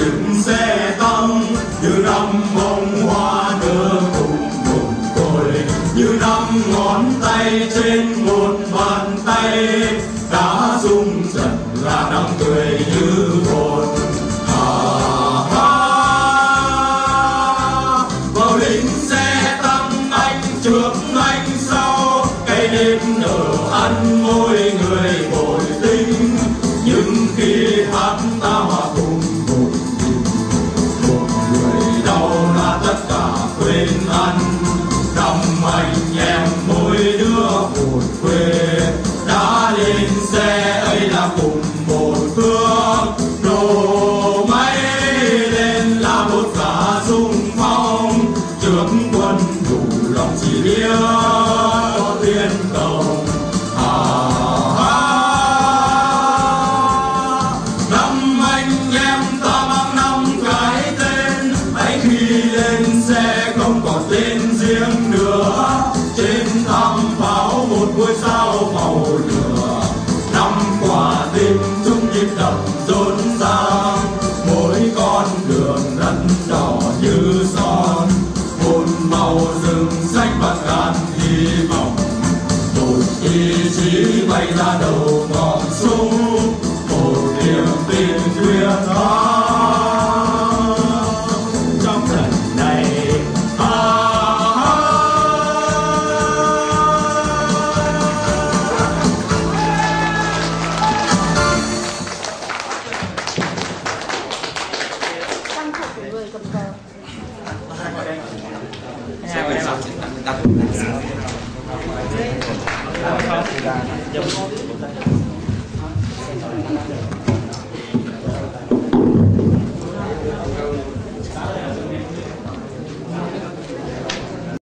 dựng xe tăng như năm bông hoa nở cùng một cội, như năm ngón tay trên một bàn tay đã rung dần là năm cười như một. Vào lính xe tăng anh trước anh sau, cây nến nở ăn môi người bội tinh. Nhưng khi hát ta hòa cùng một nhịp, một người đau là tất cả quên ăn. Năm anh em mỗi đứa một quê đã lên xe ấy là cùng một phương. Nổ máy lên là một cả xung phong, trước quân đủ lòng chỉ biết có tiên công. Năm anh em ta mang năm cái tên, ấy khi lên xe không còn tên riêng nữa. Trên thăm pháo một ngôi sao màu lửa, năm quả tim chung nhịp đập rộn ràng. Mỗi con đường đất đỏ như son, một màu rừng xanh bạc ngàn hy vọng. Một ý chí bay ra đầu ngọn súng, một niềm tin tuyệt thắng trong lần này. Trang phục của người cầm cờ. Hãy subscribe cho kênh Ghiền Mì Gõ để không bỏ lỡ những video hấp dẫn.